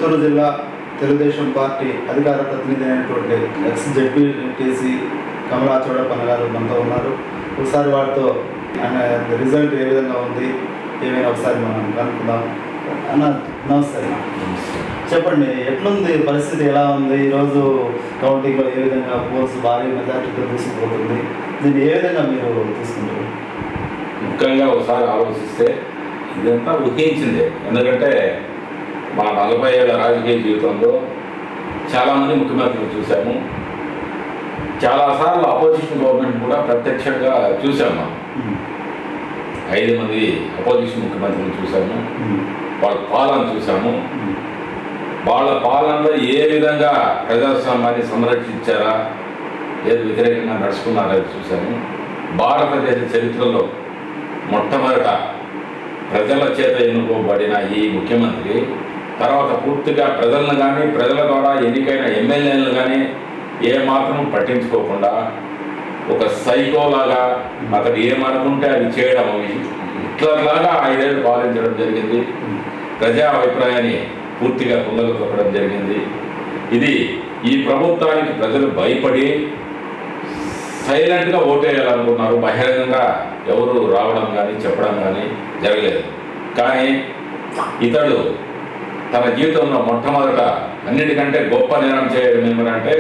చిత్తూరు జిల్లా తెలుగుదేశం పార్టీ అధికార ప్రతినిధి అయినటువంటి ఎక్స్-జెడ్పీటీసీ కమలా చౌడప్పన్న గారు మనతో ఉన్నారు. ఒకసారి వారితో రిజల్ట్ ఏ విధంగా ఉంది ఏమైనా ఒకసారి మనం కనుక్కుందాం. అన్న నమస్తే. చెప్పండి, ఎట్లుంది పరిస్థితి, ఎలా ఉంది ఈరోజు కౌంటింగ్లో? ఏ విధంగా పోల్స్ భారీ మెజార్టీతో తీసుకుపోతుంది? దీన్ని ఏ విధంగా మీరు తీసుకుంటారు? ముఖ్యంగా ఒకసారి ఆలోచిస్తే ఇదంతా ఊహించిందే. ఎందుకంటే మా 40 ఏళ్ల రాజకీయ జీవితంలో చాలామంది ముఖ్యమంత్రులు చూసాము, చాలాసార్లు అపోజిషన్ గవర్నమెంట్ కూడా ప్రత్యక్షంగా చూసాము. 5 మంది అపోజిషన్ ముఖ్యమంత్రులు చూసాము, వాళ్ళ పాలన చూసాము. వాళ్ళ పాలనలో ఏ విధంగా ప్రజాస్వామ్యాన్ని సంరక్షించారా, ఏది వ్యతిరేకంగా నడుచుకున్నారా చూసాము. భారతదేశ చరిత్రలో మొట్టమొదట ప్రజల చేత ఎన్నుకోబడిన ఈ ముఖ్యమంత్రి తర్వాత పూర్తిగా ప్రజలను కానీ ప్రజల ద్వారా ఎన్నికైన ఎమ్మెల్యేలను కానీ ఏమాత్రం పట్టించుకోకుండా ఒక సైకోలాగా అతడు ఏమనుకుంటే అది చేయడం, హిట్లర్లాగా 5 ఏళ్ళు పాలించడం జరిగింది. ప్రజా అభిప్రాయాన్ని పూర్తిగా కుందలు తొక్కడం జరిగింది. ఇది ఈ ప్రభుత్వానికి ప్రజలు భయపడి సైలెంట్గా ఓటేయాలనుకున్నారు. బహిరంగంగా ఎవరు రావడం కానీ చెప్పడం కానీ జరగలేదు. కానీ ఇతడు తన జీవితంలో మొట్టమొదట అన్నిటికంటే గొప్ప నిర్ణయం చేయడం ఏమనంటే,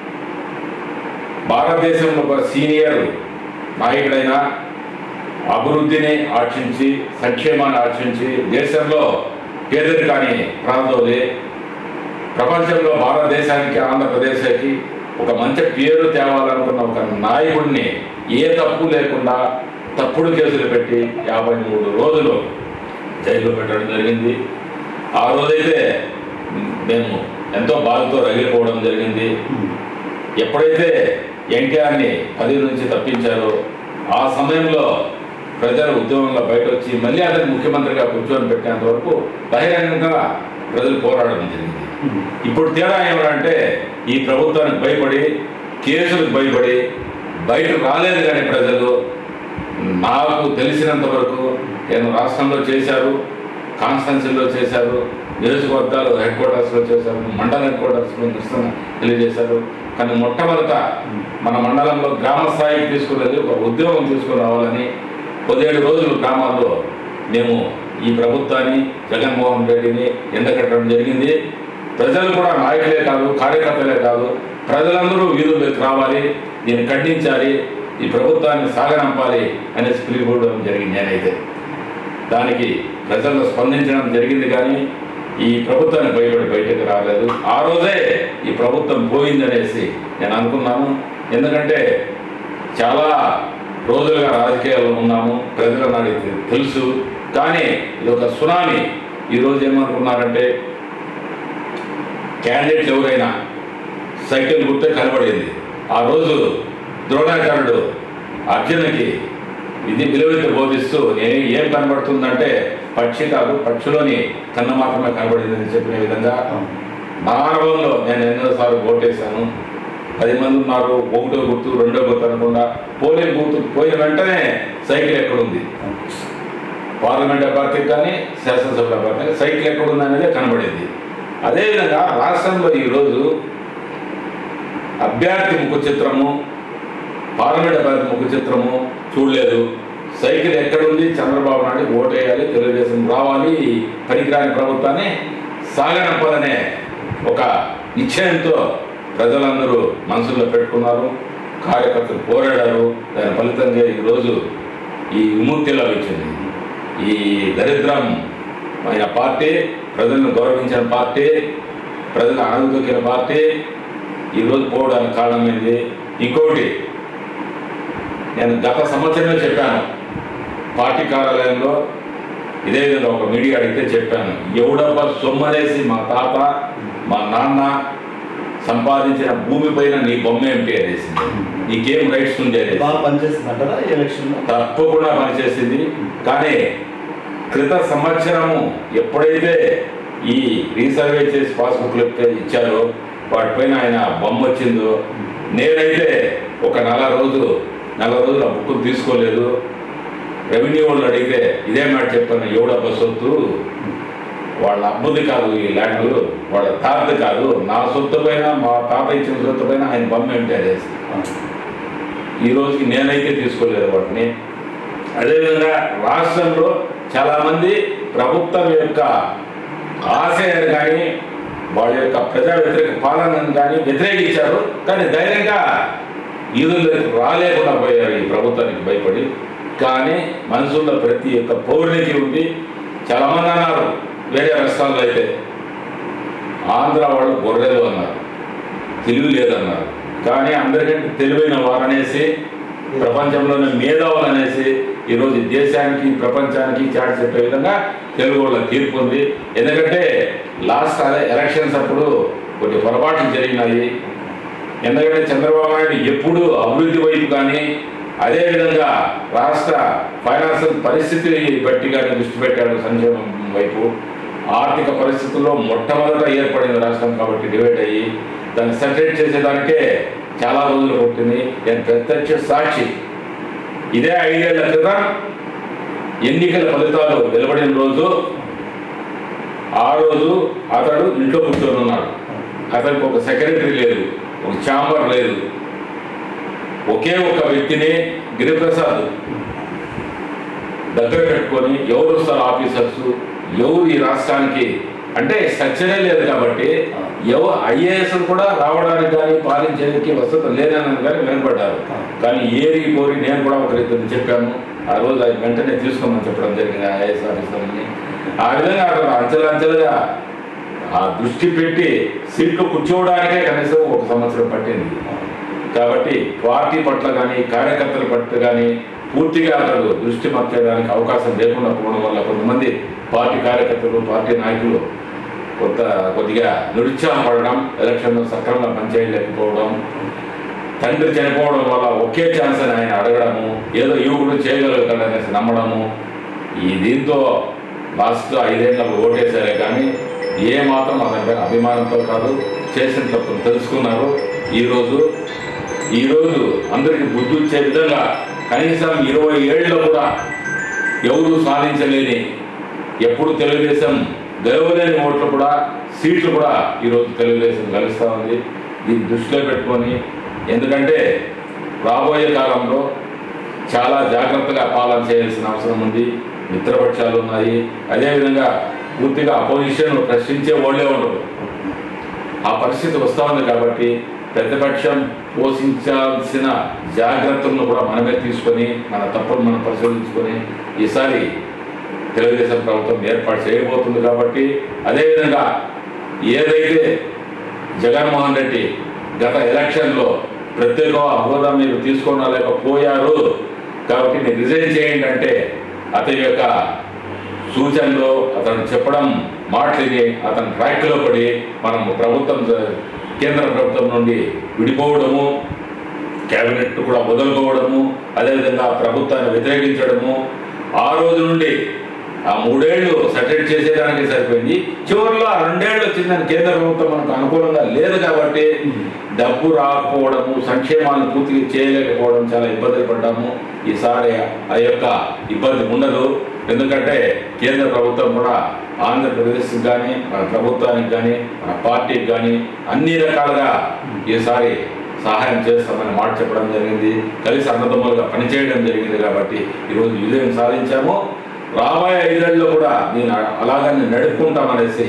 భారతదేశంలో ఒక సీనియర్ నాయకుడైన అభివృద్ధిని ఆశించి సంక్షేమాన్ని ఆశించి దేశంలో పేదరికాన్ని ప్రాంతంలో ప్రపంచంలో భారతదేశానికి ఆంధ్రప్రదేశ్కి ఒక మంచి పేరు తేవాలనుకున్న ఒక నాయకుడిని ఏ తప్పు లేకుండా తప్పుడు కేసులు పెట్టి 53 రోజులు జైల్లో పెట్టడం జరిగింది. ఆ రోజైతే మేము ఎంతో బాధతో రగిలిపోవడం జరిగింది. ఎప్పుడైతే ఎన్టీఆర్ని 10 నుంచి తప్పించారో ఆ సమయంలో ప్రజలు ఉద్యమంలో బయట వచ్చి మళ్ళీ అతను ముఖ్యమంత్రిగా కూర్చొని పెట్టేంత వరకు బహిరంగంగా ప్రజలు పోరాడడం జరిగింది. ఇప్పుడు తేడా ఏమంటే, ఈ ప్రభుత్వానికి భయపడి కేసులకు భయపడి బయట రాలేదు. కానీ ప్రజలు నాకు తెలిసినంత వరకు నేను రాష్ట్రంలో చేశారు, కాన్స్టిట్యున్సీలో చేశారు, నియోజకవర్గాలు హెడ్ క్వార్టర్స్లో చేశారు, మండల హెడ్ క్వార్టర్స్లో నిరసన తెలియజేశారు. కానీ మొట్టమొదట మన మండలంలో గ్రామ స్థాయికి తీసుకునేది ఒక ఉద్యోగం తీసుకుని రావాలని 17 రోజులు గ్రామాల్లో మేము ఈ ప్రభుత్వాన్ని జగన్మోహన్ రెడ్డిని ఎండకట్టడం జరిగింది. ప్రజలు కూడా నాయకులే కాదు, కార్యకర్తలే కాదు, ప్రజలందరూ వీధుల్లోకి రావాలి, దీన్ని ఖండించాలి, ఈ ప్రభుత్వాన్ని సాగనంపాలి అనేసి పిలుపుకోవడం జరిగింది. నేనైతే దానికి ప్రజల్లో స్పందించడం జరిగింది. కానీ ఈ ప్రభుత్వాన్ని భయపడి బయటకు రాలేదు. ఆ రోజే ఈ ప్రభుత్వం పోయిందనేసి నేను అనుకున్నాను. ఎందుకంటే చాలా రోజులుగా రాజకీయాల్లో ఉన్నాము, ప్రజలు నాకు తెలుసు. కానీ ఇది ఒక సునామీ. ఈరోజు ఏమనుకున్నారంటే, క్యాండిడేట్లు ఎవరైనా సైకిల్ గుర్తే కనబడింది. ఆ రోజు ద్రోణాచార్యుడు అర్జునుకి ఇది విలువెత్తి బోధిస్తూ ఏం కనబడుతుందంటే, పక్షి కాదు పక్షిలోని కన్ను మాత్రమే కనబడిందని చెప్పిన విధంగా నా అనుభవంలో నేను ఎన్నోసార్లు ఓటేశాను. 10 మంది ఉన్నారు, 1వ గుర్తు 2వ గుర్తు అనకుండా పోలింగ్ గుర్తు పోయిన వెంటనే సైకిల్ ఎక్కడుంది, పార్లమెంట్ అభ్యర్థికి కానీ శాసనసభ అభ్యర్థికి సైకిల్ ఎక్కడుంది అనేది కనబడింది. అదేవిధంగా రాష్ట్రంలో ఈరోజు అభ్యర్థి ముఖ చిత్రము, పార్లమెంట్ అభ్యర్థి ముఖ చిత్రము చూడలేదు. సైకిల్ ఎక్కడుంది, చంద్రబాబు నాయుడు ఓటేయాలి, తెలుగుదేశం రావాలి, పనికిరాని ప్రభుత్వాన్ని సాగనంపాలనే ఒక నిశ్చయంతో ప్రజలందరూ మనసులో పెట్టుకున్నారు. కార్యకర్తలు పోరాడారు. దాని ఫలితంగా ఈరోజు ఈ విముక్తి లభించింది. ఈ దరిద్రమైన పార్టీ, ప్రజలను గౌరవించిన పార్టీ, ప్రజలను అణగదొక్కిన పార్టీ ఈరోజు పోవడానికి కారణమైంది. ఇంకోటి, నేను గత సంవత్సరమే చెప్పాను పార్టీ కార్యాలయంలో, ఇదే విధంగా ఒక మీడియా అడిగితే చెప్పాను, ఎవడబ్బా సొమ్మనేసి మా తాత మా నాన్న సంపాదించిన భూమి పైన నీ బొమ్మ ఏమిటి అనేసింది, నీకేం రైట్స్ ఉంది అనేది. తప్పకుండా పనిచేసింది. కానీ క్రిత సంవత్సరము ఎప్పుడైతే ఈ రీసర్వే చేసి పాస్బుక్లు ఇచ్చారో వాటిపైన ఆయన బొమ్మ వచ్చిందో, నేనైతే ఒక 4 రోజులు ఆ బుక్కులు తీసుకోలేదు. రెవెన్యూ వాళ్ళు అడిగితే ఇదే మాట చెప్పాను, ఎవడబ్బా సొత్తు వాళ్ళ అబ్బుది కాదు ఈ ల్యాండ్, వాళ్ళ తాతది కాదు, నా సొత్తు పైన మా తాత ఇచ్చిన సొత్తు పైన ఆయన బొమ్మ ఎంటర్ చేసి ఈ రోజుకి నేనైతే తీసుకోలేదు వాటిని. అదేవిధంగా రాష్ట్రంలో చాలామంది ప్రభుత్వం యొక్క ఆశయాన్ని కానీ వాళ్ళ యొక్క ప్రజా వ్యతిరేక పాలనను కానీ వ్యతిరేకించారు. కానీ ధైర్యంగా ఈదుల్లోకి రాలేకుండా పోయారు ఈ ప్రభుత్వానికి భయపడి. కానీ మనసుల్లో ప్రతి ఒక్క పౌరునికి ఉంది. చాలామంది అన్నారు వేరే రాష్ట్రాల్లో అయితే ఆంధ్ర వాళ్ళు గొర్రెలు అన్నారు, తెలివి లేదన్నారు. కానీ అందరికంటే తెలివైన వారనేసి, ప్రపంచంలోనే మేధావులు అనేసి ఈరోజు దేశానికి ప్రపంచానికి చాటి చెప్పే విధంగా తెలుగు వాళ్ళ తీర్పు ఉంది. ఎందుకంటే లాస్ట్ ఎలక్షన్స్ అప్పుడు కొన్ని పొరపాట్లు జరిగినాయి. ఎందుకంటే చంద్రబాబు నాయుడు ఎప్పుడు అభివృద్ధి వైపు కానీ అదేవిధంగా రాష్ట్ర ఫైనాన్షియల్ పరిస్థితి బట్టి కానీ దృష్టి పెట్టాడు సంక్షేమం వైపు. ఆర్థిక పరిస్థితుల్లో మొట్టమొదట ఏర్పడింది రాష్ట్రం కాబట్టి డివైడ్ అయ్యి దాన్ని సెటరేట్ చేసేదానికే చాలా రోజులు పట్టింది. నేను ప్రత్యక్ష సాక్షి. ఇదే 5 ఏళ్ల క్రితం ఎన్నికల ఫలితాలు వెలువడిన రోజు, ఆ రోజు అతడు ఇంట్లో కూర్చొని ఉన్నాడు. అతనికి ఒక సెక్రటరీ లేదు, ఒక ఛాంబర్ లేదు. ఒకే ఒక వ్యక్తిని గిరిప్రసాద్ దగ్గర పెట్టుకొని ఎవరు వస్తారు ఆఫీసర్స్, ఎవరు ఈ రాష్ట్రానికి అంటే స్ట్రక్చరే లేదు కాబట్టి ఎవరు ఐఏఎస్ కూడా రావడానికి కానీ పాలించడానికి వసతి లేదని కానీ వెనపడ్డారు. కానీ ఏరి కోరి నేను కూడా ఒకరిద్దరిని చెప్పాను. ఆ రోజు అది వెంటనే తీసుకోమని చెప్పడం జరిగింది ఐఏఎస్ ఆఫీసర్ని. ఆ విధంగా అక్కడ అంచెలంచెలుగా ఆ దృష్టి పెట్టి సీట్లు కూర్చోవడానికే కనీసం 1 సంవత్సరం పట్టింది. కాబట్టి పార్టీ పట్ల కానీ కార్యకర్తల పట్ల కానీ పూర్తిగా అతడు దృష్టి మర్చడానికి అవకాశం లేకుండా పోవడం వల్ల కొంతమంది పార్టీ కార్యకర్తలు పార్టీ నాయకులు కొద్దిగా నిరుత్సాహపడడం, ఎలక్షన్లో సక్రమంగా పనిచేయలేకపోవడం, తండ్రి చనిపోవడం వల్ల ఒకే ఛాన్స్ అని ఆయన అడగడము, ఏదో యువకుడు చేయగలుగుతాడనేసి నమ్మడము. ఈ దీంతో లాస్ట్ 5 ఏళ్ళకు ఓటేశారే కానీ ఏ మాత్రం అతని అభిమానంతో కాదు, చేసిన తప్పును తెలుసుకున్నారు. ఈరోజు అందరికీ బుద్ధి ఇచ్చే విధంగా కనీసం 20 ఏళ్ళలో కూడా ఎవరు సాధించలేని, ఎప్పుడు తెలుగుదేశం గెలవలేని ఓట్లు కూడా సీట్లు కూడా ఈరోజు తెలుగుదేశం గెలుస్తూ ఉంది. దీన్ని దృష్టిలో పెట్టుకొని, ఎందుకంటే రాబోయే కాలంలో చాలా జాగ్రత్తగా పాలన చేయాల్సిన అవసరం ఉంది. మిత్రపక్షాలు ఉన్నాయి, అదేవిధంగా పూర్తిగా అపోజిషన్ ప్రశ్నించే వాళ్ళే ఉండరు. ఆ పరిస్థితి వస్తూ ఉంది కాబట్టి ప్రతిపక్షం పోషించాల్సిన జాగ్రత్తలను కూడా మనమే తీసుకొని మన తప్పులు మనం పరిశోధించుకొని ఈసారి తెలుగుదేశం ప్రభుత్వం ఏర్పాటు చేయబోతుంది. కాబట్టి అదేవిధంగా ఏదైతే జగన్మోహన్ రెడ్డి గత ఎలక్షన్లో ప్రత్యేక హోదా మీరు తీసుకోలేకపోయారు కాబట్టి మీరు రిజైన్ చేయండి అంటే అతని యొక్క సూచనలో అతను చెప్పడం మాటలిని అతను ట్రాక్లో పడి మనం కేంద్ర ప్రభుత్వం నుండి విడిపోవడము, క్యాబినెట్ కూడా వదులుకోవడము, అదేవిధంగా ప్రభుత్వాన్ని వ్యతిరేకించడము, ఆ రోజు నుండి ఆ 3 ఏళ్ళు సెటిల్ చేసేదానికి సరిపోయింది. చివరిలో ఆ 2 ఏళ్ళు వచ్చిందని కేంద్ర ప్రభుత్వం మనకు అనుకూలంగా లేదు కాబట్టి డబ్బు రాకపోవడము, సంక్షేమాలను పూర్తిగా చేయలేకపోవడం చాలా ఇబ్బందులు పడ్డాము. ఈసారి ఆ యొక్క ఇబ్బంది ఉండదు. ఎందుకంటే కేంద్ర ప్రభుత్వం కూడా ఆంధ్రప్రదేశ్కి కానీ మన ప్రభుత్వానికి కానీ మన పార్టీకి కానీ అన్ని రకాలుగా ఈసారి సహాయం చేస్తామని మాట చెప్పడం జరిగింది. కలిసి అన్నదమ్ములుగా పనిచేయడం జరిగింది. కాబట్టి ఈరోజు విజయం సాధించాము. రాబోయే 5 ఏళ్ళలో కూడా నేను అలాగని నడుపుకుంటామనేసి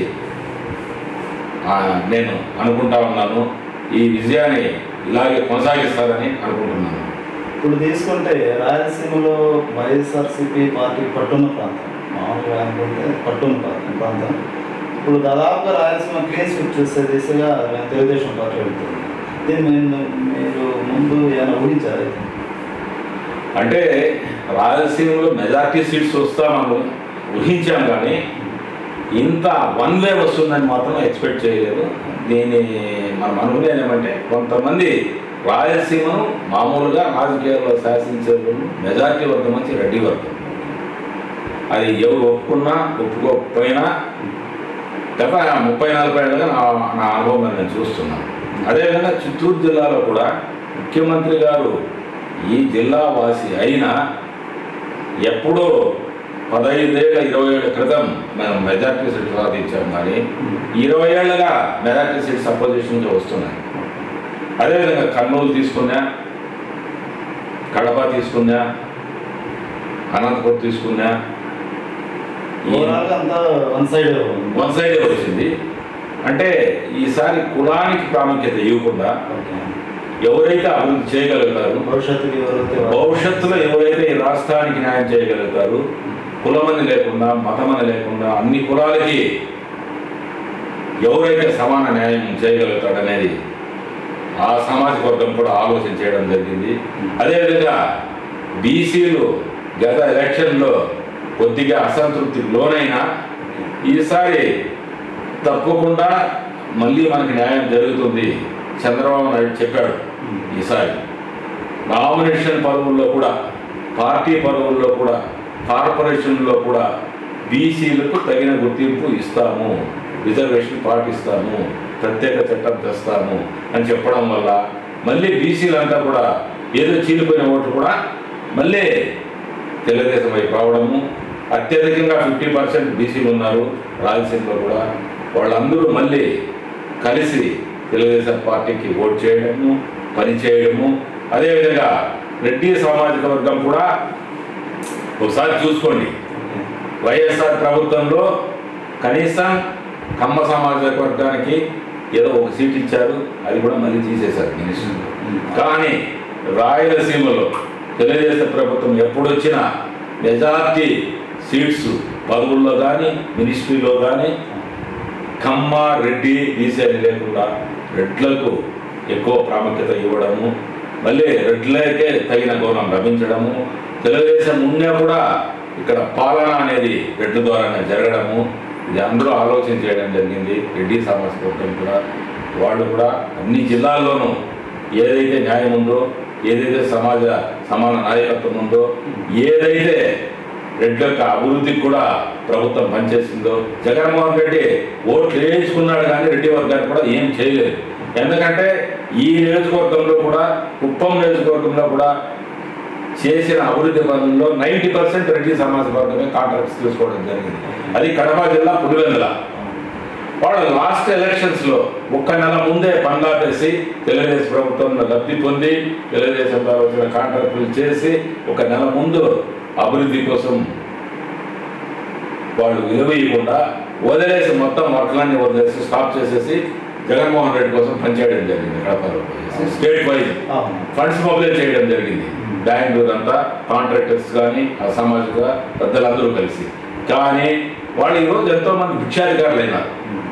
నేను అనుకుంటా ఉన్నాను. ఈ విజయాన్ని ఇలాగే కొనసాగిస్తారని అనుకుంటున్నాను. ఇప్పుడు తీసుకుంటే రాయలసీమలో వైఎస్ఆర్సీపీ పార్టీ పట్టున్న ప్రాంతం, మామూలుగా అనుకుంటే పట్టున్న ప్రాంతం ఇప్పుడు దాదాపుగా రాయలసీమ క్లీన్ స్వీప్ చేసే దిశగా తెలుగుదేశం పార్టీ వెళ్తుంది. దీన్ని మీరు ముందు ఏమైనా ఊహించారు? అంటే రాయలసీమలో మెజార్టీ సీట్స్ వస్తామని ఊహించాం కానీ ఇంత వన్ వే వస్తుందని మాత్రం ఎక్స్పెక్ట్ చేయలేదు. దీన్ని మనం అనుకునేది ఏమంటే కొంతమంది రాయలసీమను మామూలుగా రాజకీయాల్లో శాసించే మెజార్టీ వర్గం నుంచి రెడ్డి వర్గం, అది ఎవరు ఒప్పుకున్నా ఒప్పుకోకపోయినా గత 30-40 ఏళ్ళుగా నా అనుభవం నేను చూస్తున్నాను. అదేవిధంగా చిత్తూరు జిల్లాలో కూడా ముఖ్యమంత్రి గారు ఈ జిల్లా వాసి అయినా ఎప్పుడూ 15 ఏళ్ళ 20 ఏళ్ల క్రితం మనం మెజార్టీ సీట్లు సాధించాం, కానీ 20 ఏళ్ళగా మెజార్టీ సీట్స్ అపోజిషన్కి వస్తున్నాయి. అదేవిధంగా కర్నూలు తీసుకున్నా, కడప తీసుకున్నా, అనంతపురం తీసుకున్నా, వన్ సైడే వచ్చింది. అంటే ఈసారి కులానికి ప్రాముఖ్యత ఇవ్వకుండా ఎవరైతే అభివృద్ధి చేయగలుగుతారు, భవిష్యత్తులో ఎవరైతే ఈ రాష్ట్రానికి న్యాయం చేయగలుగుతారు, కులమని లేకుండా మతమని లేకుండా అన్ని కులాలకి ఎవరైతే సమాన న్యాయం చేయగలుగుతాడనేది ఆ సామాజిక వర్గం కూడా ఆలోచన చేయడం జరిగింది. అదేవిధంగా బీసీలు గత ఎలక్షన్లో కొద్దిగా అసంతృప్తికి లోనైనా ఈసారి తప్పకుండా మళ్ళీ మనకి న్యాయం జరుగుతుంది చంద్రబాబు నాయుడు చెప్పాడు. ఈసారి నామినేషన్ పదవుల్లో కూడా, పార్టీ పదవుల్లో కూడా, కార్పొరేషన్లో కూడా బీసీలకు తగిన గుర్తింపు ఇస్తాము, రిజర్వేషన్ పాటిస్తాము, ప్రత్యేక చట్టం తెస్తాము అని చెప్పడం వల్ల మళ్ళీ బీసీలంతా కూడా ఏదో చీలిపోయిన ఓట్లు కూడా మళ్ళీ తెలుగుదేశం వైపు రావడము. అత్యధికంగా 50% బీసీలు ఉన్నారు రాయలసీమలో కూడా. వాళ్ళందరూ మళ్ళీ కలిసి తెలుగుదేశం పార్టీకి ఓటు చేయడము, పని చేయడము. అదేవిధంగా రెడ్డి సామాజిక వర్గం కూడా ఒకసారి చూసుకోండి, వైఎస్ఆర్ ప్రభుత్వంలో కనీసం కమ్మ సామాజిక వర్గానికి ఏదో ఒక సీట్ ఇచ్చారు, అది కూడా మళ్ళీ తీసేశారు మినిస్టర్. కానీ రాయలసీమలో తెలుగుదేశం ప్రభుత్వం ఎప్పుడొచ్చినా మెజార్టీ సీట్స్ పదవుల్లో కానీ మినిస్ట్రీలో కానీ కమ్మ రెడ్డి బీసీ లేకుండా రెడ్లకు ఎక్కువ ప్రాముఖ్యత ఇవ్వడము, మళ్ళీ రెడ్లకే తగిన గౌరవం లభించడము. తెలుగుదేశం ఉన్నా కూడా ఇక్కడ పాలన అనేది రెడ్ల ద్వారానే జరగడము. ఇది అందరూ ఆలోచన చేయడం జరిగింది. రెడ్డి సామాజిక వర్గం కూడా వాళ్ళు కూడా అన్ని జిల్లాల్లోనూ ఏదైతే న్యాయం ఉందో, ఏదైతే సమాన నాయకత్వం ఉందో, ఏదైతే రెడ్ల యొక్క అభివృద్ధికి కూడా ప్రభుత్వం పనిచేసిందో, జగన్మోహన్ రెడ్డి ఓట్లు వేయించుకున్నాడు కానీ రెడ్డి వర్గానికి కూడా ఏం చేయలేదు. ఎందుకంటే ఈ నియోజకవర్గంలో కూడా, కుప్పం నియోజకవర్గంలో కూడా చేసిన అభివృద్ధి పనుల్లో 90% రెడ్డి సామాజిక వర్గమే కాంట్రాక్ట్స్ తీసుకోవడం జరిగింది. అది కడప జిల్లా పులివెందుల. వాళ్ళు లాస్ట్ ఎలక్షన్స్లో ఒక్క నెల ముందే పనులాపేసి తెలుగుదేశం ప్రభుత్వంలో లబ్ధి పొంది తెలుగుదేశం వచ్చిన కాంట్రాక్టులు చేసి ఒక నెల ముందు అభివృద్ధి కోసం వాళ్ళు విలువయకుండా వదిలేసి మొత్తం వర్క్లన్నీ వదిలేసి స్టాప్ చేసేసి జగన్మోహన్ రెడ్డి కోసం పనిచేయడం జరిగింది. కడపలో స్టేట్ వైజ్ ఫండ్స్ మొబిలైజ్ చేయడం జరిగింది. బెంగళూరు అంతా కాంట్రాక్టర్స్ కానీ అసామాజిక పెద్దలందరూ కలిసి. కానీ వాళ్ళు ఈరోజు ఎంతోమంది భిక్షాధికారులు అయినారు.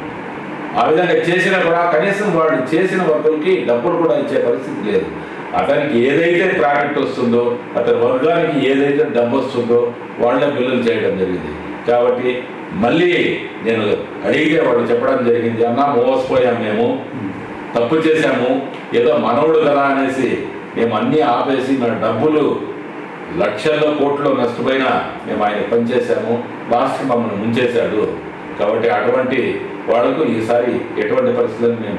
ఆ విధంగా చేసినా కూడా కనీసం వాళ్ళు చేసిన వర్కులకి డబ్బులు కూడా ఇచ్చే పరిస్థితి లేదు. అతనికి ఏదైతే ప్రాఫిట్ వస్తుందో, అతని వర్గానికి ఏదైతే డబ్బు వస్తుందో వాళ్ళే బిల్లులు చేయడం జరిగింది. కాబట్టి మళ్ళీ నేను అడిగితే వాళ్ళు చెప్పడం జరిగింది, అన్నా మోసపోయాం, మేము తప్పు చేశాము, ఏదో మనవుడు కదా అనేసి మేము అన్నీ ఆపేసి మన డబ్బులు లక్షల్లో కోట్లో నష్టపోయినా మేము ఆయన పనిచేశాము, రాష్ట్రం మమ్మల్ని ముంచేశాడు. కాబట్టి అటువంటి వాళ్ళకు ఈసారి ఎటువంటి పరిస్థితులను మేము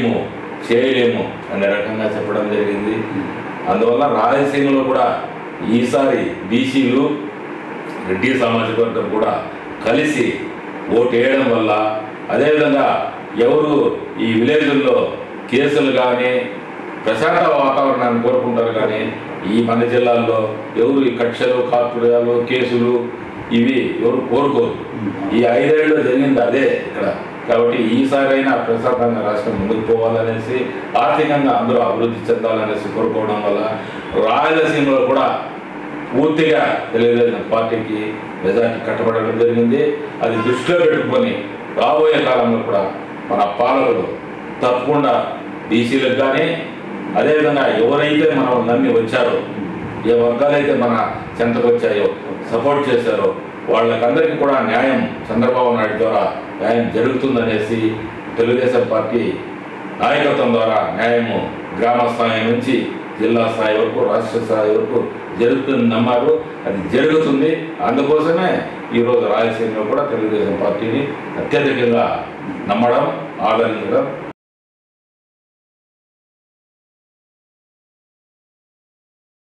చేయలేము అనే రకంగా చెప్పడం జరిగింది. అందువల్ల రాయలసీమలో కూడా ఈసారి బీసీలు రెడ్డి సామాజిక వర్గం కూడా కలిసి ఓటు వేయడం వల్ల, అదేవిధంగా ఎవరు ఈ విలేజ్ల్లో కేసులు కానీ ప్రశాంత వాతావరణాన్ని కోరుకుంటారు, కానీ ఈ మన జిల్లాల్లో ఎవరు ఈ కక్షలు, కార్పొరేయాలు, కేసులు ఇవి ఎవరు కోరుకోరు. ఈ 5 ఏళ్ళలో జరిగింది అదే ఇక్కడ. కాబట్టి ఈసారైనా ప్రశాంతంగా రాష్ట్రం ముందుకు పోవాలనేసి, ఆర్థికంగా అందరూ అభివృద్ధి చెందాలనేసి కోరుకోవడం వల్ల రాయలసీమలో కూడా పూర్తిగా తెలుగుదేశం పార్టీకి మెజార్టీ కట్టబడడం జరిగింది. అది దృష్టిలో పెట్టుకొని రాబోయే కాలంలో కూడా మన పాలకులు తప్పకుండా బీసీలకు కానీ, అదేవిధంగా ఎవరైతే మనం నమ్మి వచ్చారో, ఏ వర్గాలైతే మన చెంతకు వచ్చాయో, సపోర్ట్ చేశారో వాళ్ళకందరికీ కూడా న్యాయం చంద్రబాబు నాయుడు ద్వారా న్యాయం జరుగుతుందనేసి తెలుగుదేశం పార్టీ నాయకత్వం ద్వారా న్యాయము గ్రామ స్థాయి నుంచి జిల్లా స్థాయి వరకు, రాష్ట్ర స్థాయి వరకు జరుగుతుంది నమ్మారు. అది జరుగుతుంది. అందుకోసమే ఈరోజు రాయలసీమలో కూడా తెలుగుదేశం పార్టీని అత్యధికంగా నమ్మడం, ఆదరించడం